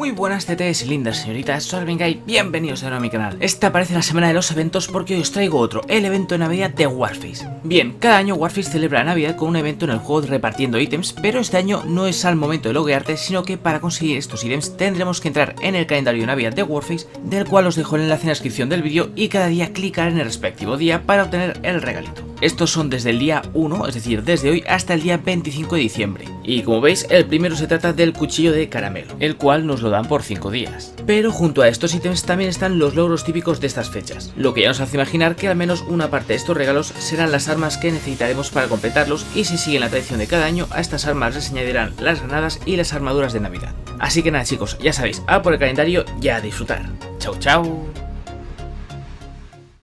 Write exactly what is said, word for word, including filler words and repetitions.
Muy buenas tetes y lindas señoritas, soy Arvingay, bienvenidos de nuevo a mi canal. Esta parece la semana de los eventos porque hoy os traigo otro, el evento de Navidad de Warface. Bien, cada año Warface celebra la Navidad con un evento en el juego repartiendo ítems, pero este año no es al momento de loguearte, sino que para conseguir estos ítems tendremos que entrar en el calendario de Navidad de Warface, del cual os dejo el enlace en la descripción del vídeo, y cada día clicar en el respectivo día para obtener el regalito. Estos son desde el día uno, es decir, desde hoy hasta el día veinticinco de diciembre. Y como veis, el primero se trata del cuchillo de caramelo, el cual nos lo dan por cinco días. Pero junto a estos ítems también están los logros típicos de estas fechas, lo que ya nos hace imaginar que al menos una parte de estos regalos serán las armas que necesitaremos para completarlos, y si siguen la tradición de cada año, a estas armas les añadirán las granadas y las armaduras de Navidad. Así que nada chicos, ya sabéis, a por el calendario y a disfrutar. Chau chau.